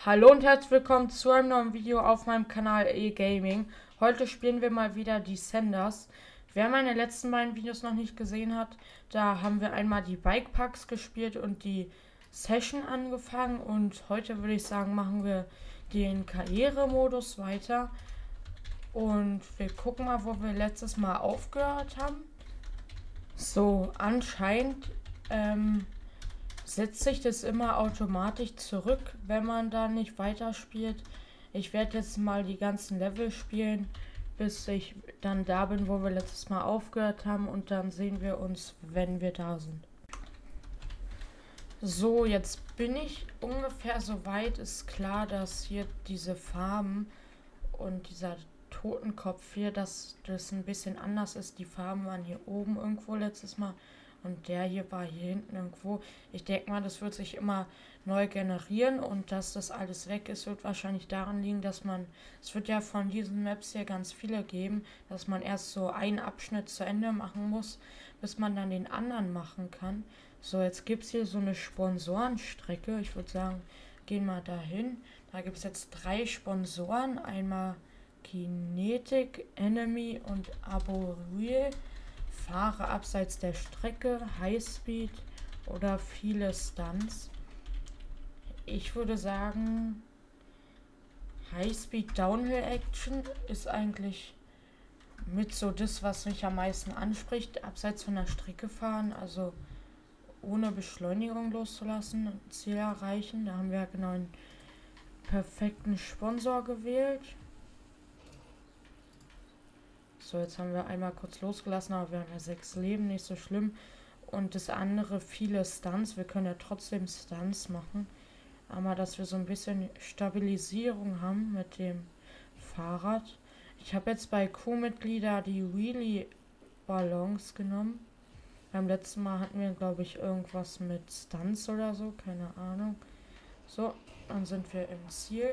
Hallo und herzlich willkommen zu einem neuen Video auf meinem Kanal eGaming. Heute spielen wir mal wieder Descenders. Wer meine letzten beiden Videos noch nicht gesehen hat, da haben wir einmal die Bike Packs gespielt und die Session angefangen. Und heute würde ich sagen, machen wir den Karrieremodus weiter. Und wir gucken mal, wo wir letztes Mal aufgehört haben. So, anscheinend setzt sich das immer automatisch zurück, wenn man da nicht weiterspielt. Ich werde jetzt mal die ganzen Level spielen, bis ich dann da bin, wo wir letztes Mal aufgehört haben, und dann sehen wir uns, wenn wir da sind. So, jetzt bin ich ungefähr so weit. Ist klar, dass hier diese Farben und dieser Totenkopf hier, dass das ein bisschen anders ist. Die Farben waren hier oben irgendwo letztes Mal und der hier war hier hinten irgendwo. Ich denke mal, das wird sich immer neu generieren, und dass das alles weg ist, wird wahrscheinlich daran liegen, dass es wird ja von diesen Maps hier ganz viele geben, dass man erst so einen Abschnitt zu Ende machen muss, bis man dann den anderen machen kann. So, jetzt gibt es hier so eine Sponsorenstrecke. Ich würde sagen, gehen wir dahin. Da gibt es jetzt 3 Sponsoren. Einmal Kinetic, Enemy und Arboreal. Fahre abseits der Strecke, Highspeed oder viele Stunts. Ich würde sagen, Highspeed Downhill Action ist eigentlich mit so das, was mich am meisten anspricht. Abseits von der Strecke fahren, also ohne Beschleunigung loszulassen und Ziel erreichen. Da haben wir genau einen perfekten Sponsor gewählt. So, jetzt haben wir einmal kurz losgelassen, aber wir haben ja 6 Leben, nicht so schlimm. Und das andere, viele Stunts. Wir können ja trotzdem Stunts machen. Aber dass wir so ein bisschen Stabilisierung haben mit dem Fahrrad. Ich habe jetzt bei Crewmitglieder die Wheelie-Ballons genommen. Beim letzten Mal hatten wir, glaube ich, irgendwas mit Stunts oder so. Keine Ahnung. So, dann sind wir im Ziel.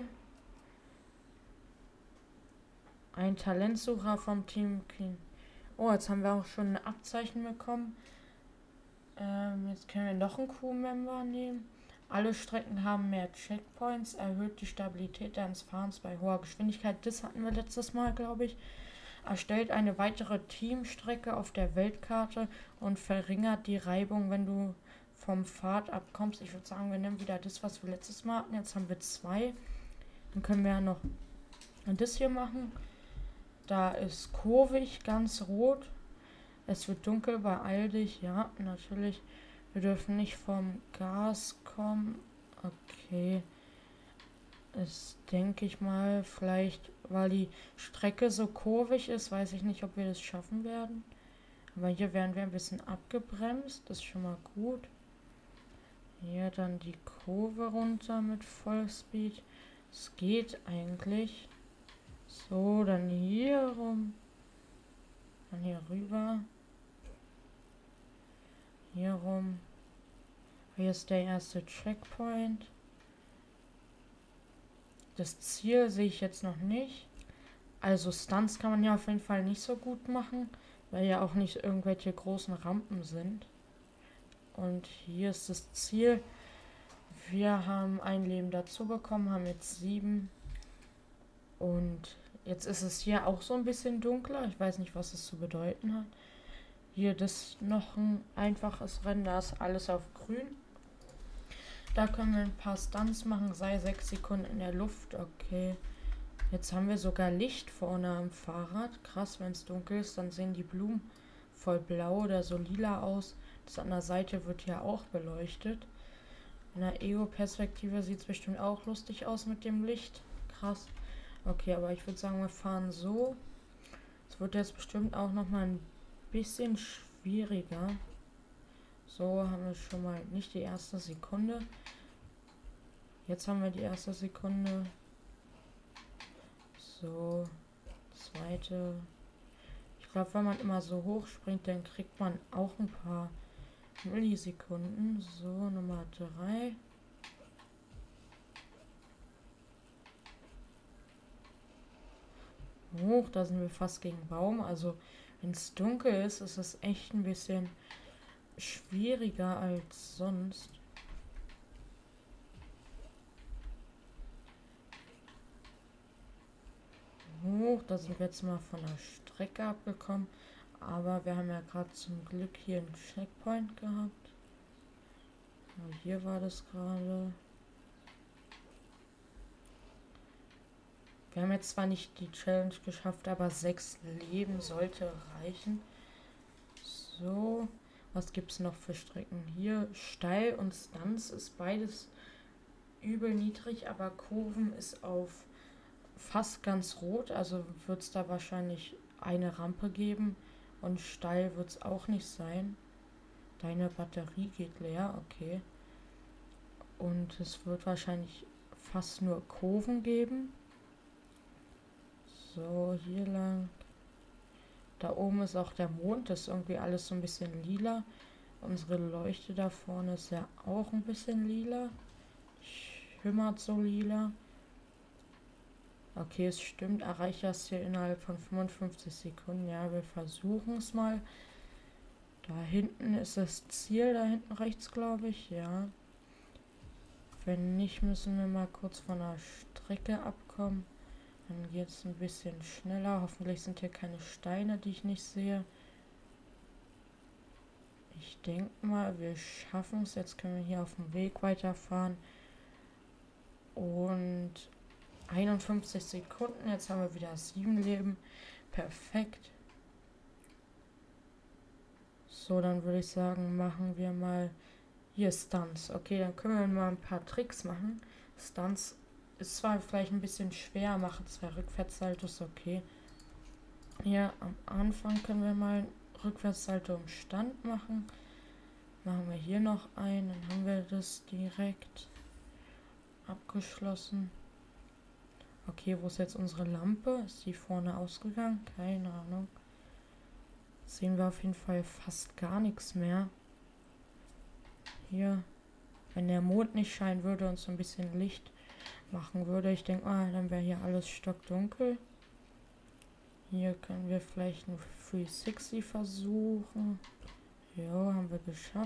Ein Talentsucher vom Team King. Oh, jetzt haben wir auch schon ein Abzeichen bekommen. Jetzt können wir noch einen Crewmember nehmen. Alle Strecken haben mehr Checkpoints, erhöht die Stabilität deines Fahrens bei hoher Geschwindigkeit. Das hatten wir letztes Mal, glaube ich. Erstellt eine weitere Teamstrecke auf der Weltkarte und verringert die Reibung, wenn du vom Pfad abkommst. Ich würde sagen, wir nehmen wieder das, was wir letztes Mal hatten. Jetzt haben wir 2. Dann können wir ja noch das hier machen. Da ist kurvig, ganz rot. Es wird dunkel, beeil dich. Ja, natürlich. Wir dürfen nicht vom Gas kommen. Okay. Das denke ich mal, vielleicht, weil die Strecke so kurvig ist, weiß ich nicht, ob wir das schaffen werden. Aber hier werden wir ein bisschen abgebremst. Das ist schon mal gut. Hier dann die Kurve runter mit Vollspeed. Es geht eigentlich. So, dann hier rum. Dann hier rüber. Hier rum. Hier ist der erste Checkpoint. Das Ziel sehe ich jetzt noch nicht. Also Stunts kann man ja auf jeden Fall nicht so gut machen, weil ja auch nicht irgendwelche großen Rampen sind. Und hier ist das Ziel. Wir haben ein Leben dazu bekommen, haben jetzt 7. Und jetzt ist es hier auch so ein bisschen dunkler. Ich weiß nicht, was es zu bedeuten hat. Hier das noch ein einfaches Rennen. Da ist alles auf grün. Da können wir ein paar Stunts machen. Sei 6 Sekunden in der Luft. Okay. Jetzt haben wir sogar Licht vorne am Fahrrad. Krass, wenn es dunkel ist, dann sehen die Blumen voll blau oder so lila aus. Das an der Seite wird ja auch beleuchtet. In der Ego-Perspektive sieht es bestimmt auch lustig aus mit dem Licht. Krass. Okay, aber ich würde sagen, wir fahren so. Es wird jetzt bestimmt auch noch mal ein bisschen schwieriger. So haben wir schon mal nicht die erste Sekunde. Jetzt haben wir die erste Sekunde. So, zweite. Ich glaube, wenn man immer so hoch springt, dann kriegt man auch ein paar Millisekunden. So, Nummer 3. Hoch, da sind wir fast gegen Baum. Also, wenn es dunkel ist, ist es echt ein bisschen schwieriger als sonst. hoch. Da sind wir jetzt mal von der Strecke abgekommen. Aber wir haben ja gerade zum Glück hier einen Checkpoint gehabt. Ja, hier war das gerade. Wir haben jetzt zwar nicht die Challenge geschafft, aber 6 Leben sollte reichen. So, was gibt es noch für Strecken? Hier steil und Stunts ist beides übel niedrig, aber Kurven ist auf fast ganz rot, also wird es da wahrscheinlich eine Rampe geben und steil wird es auch nicht sein. Deine Batterie geht leer, okay. Und es wird wahrscheinlich fast nur Kurven geben. So, hier lang. Da oben ist auch der Mond, das ist irgendwie alles so ein bisschen lila. Unsere Leuchte da vorne ist ja auch ein bisschen lila. Schimmert so lila. Okay, es stimmt, erreicht das hier innerhalb von 55 Sekunden. Ja, wir versuchen es mal. Da hinten ist das Ziel, da hinten rechts, glaube ich, ja. Wenn nicht, müssen wir mal kurz von der Strecke abkommen. Dann geht es ein bisschen schneller. Hoffentlich sind hier keine Steine, die ich nicht sehe. Ich denke mal, wir schaffen es. Jetzt können wir hier auf dem Weg weiterfahren. Und 51 Sekunden. Jetzt haben wir wieder 7 Leben. Perfekt. So, dann würde ich sagen, machen wir mal hier Stunts. Okay, dann können wir mal ein paar Tricks machen. Stunts ist zwar vielleicht ein bisschen schwer, machen 2 Rückwärtssaltos, okay. Hier am Anfang können wir mal Rückwärtssalto im Stand machen. Machen wir hier noch einen, dann haben wir das direkt abgeschlossen. Okay, wo ist jetzt unsere Lampe? Ist die vorne ausgegangen? Keine Ahnung. Jetzt sehen wir auf jeden Fall fast gar nichts mehr. Hier, wenn der Mond nicht scheinen würde und so ein bisschen Licht machen würde, ich denke mal, dann wäre hier alles stockdunkel. Hier können wir vielleicht ein 360 versuchen. Ja, haben wir geschafft.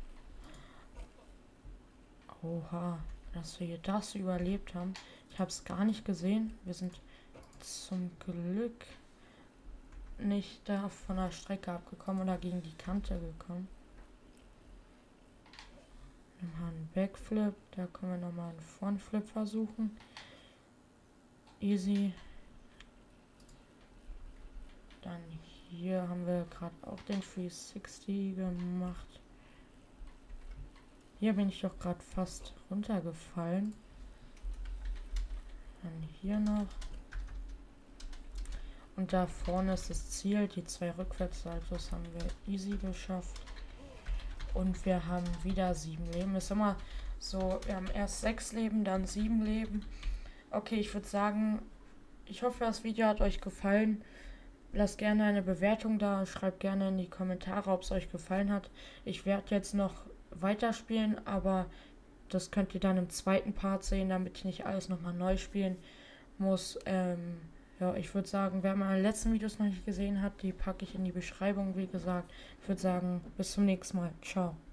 Oha, dass wir hier das überlebt haben. Ich habe es gar nicht gesehen. Wir sind zum Glück nicht da von der Strecke abgekommen oder gegen die Kante gekommen. Nochmal einen Backflip. Da können wir nochmal einen Frontflip versuchen. Easy. Dann hier haben wir gerade auch den 360 gemacht. Hier bin ich doch gerade fast runtergefallen. Dann hier noch. Und da vorne ist das Ziel. Die 2 Rückwärtssaltos haben wir easy geschafft. Und wir haben wieder 7 Leben. Ist immer so, wir haben erst 6 Leben, dann 7 Leben. Okay, ich würde sagen, ich hoffe, das Video hat euch gefallen. Lasst gerne eine Bewertung da. Schreibt gerne in die Kommentare, ob es euch gefallen hat. Ich werde jetzt noch weiterspielen, aber das könnt ihr dann im zweiten Part sehen, damit ich nicht alles nochmal neu spielen muss. Ja, ich würde sagen, wer meine letzten Videos noch nicht gesehen hat, die packe ich in die Beschreibung, wie gesagt. Ich würde sagen, bis zum nächsten Mal. Ciao.